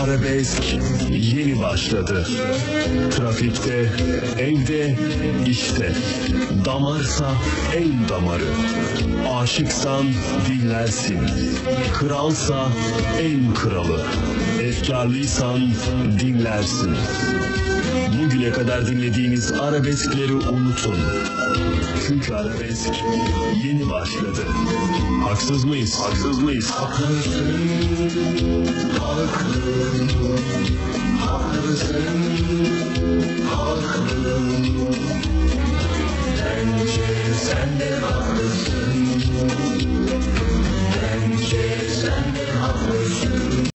Arabesk yeni başladı. Trafikte, evde, işte. Damarsa en damarı. Aşıksan dinlersin. Kralsa en kralı. Efkarlıysan dinlersin. Bugüne kadar dinlediğiniz arabeskleri unutun. Çünkü arabesk yeni başladı. Haksız mıyız? Haksız mıyız? Haklısın, haklı, haklısın, haklı.